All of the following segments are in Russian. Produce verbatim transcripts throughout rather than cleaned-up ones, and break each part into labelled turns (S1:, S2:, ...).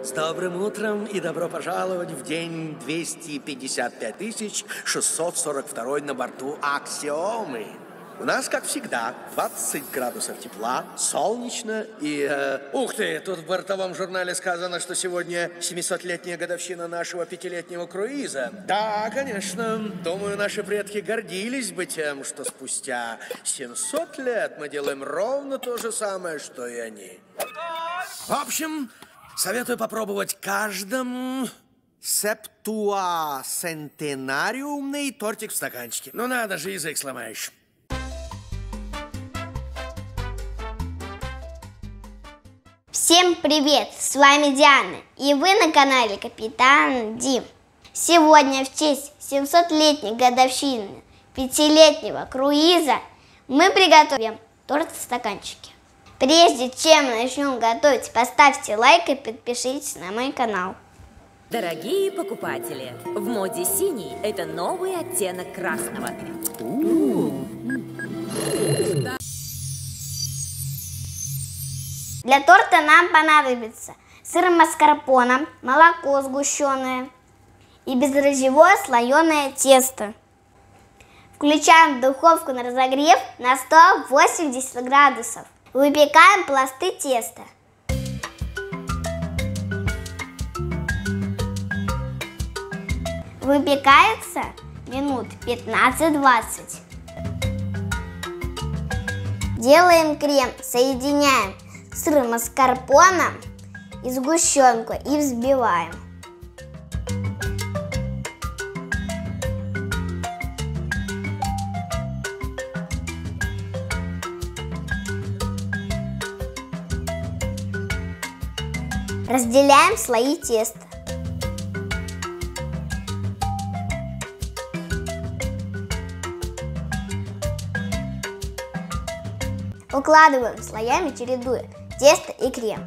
S1: С добрым утром и добро пожаловать в день двести пятьдесят пять тысяч шестьсот сорок два на борту Аксиомы. У нас, как всегда, двадцать градусов тепла, солнечно и... Э... Ух ты, тут в бортовом журнале сказано, что сегодня семисотлетняя годовщина нашего пятилетнего круиза. Да, конечно. Думаю, наши предки гордились бы тем, что спустя семьсот лет мы делаем ровно то же самое, что и они. В общем, советую попробовать каждому септуасентенариумный тортик в стаканчике. Ну надо же, язык сломаешь.
S2: Всем привет! С вами Диана, и вы на канале Капитан Дим. Сегодня в честь семисотлетней годовщины пятилетнего круиза мы приготовим торт в стаканчике. Прежде чем начнем готовить, поставьте лайк и подпишитесь на мой канал.
S3: Дорогие покупатели, в моде синий – это новый оттенок красного.
S2: Для торта нам понадобится сыр маскарпоне, молоко сгущенное и бездрожжевое слоеное тесто. Включаем духовку на разогрев на сто восемьдесят градусов. Выпекаем пласты теста. Выпекается минут пятнадцать-двадцать. Делаем крем, соединяем сыр маскарпоне и сгущенку и взбиваем. Разделяем слои теста. Укладываем слоями, чередуя тесто и крем.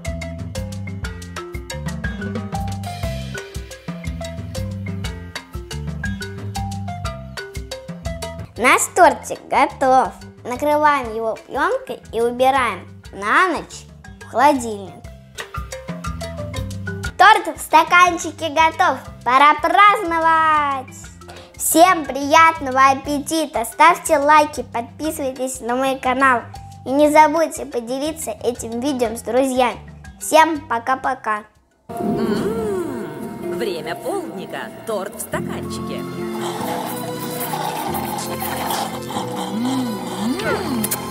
S2: Наш тортик готов. Накрываем его пленкой и убираем на ночь в холодильник. Торт в стаканчике готов. Пора праздновать! Всем приятного аппетита! Ставьте лайки, подписывайтесь на мой канал. И не забудьте поделиться этим видео с друзьями. Всем пока-пока.
S3: М-м-м, время полдника. Торт в стаканчике. М-м-м.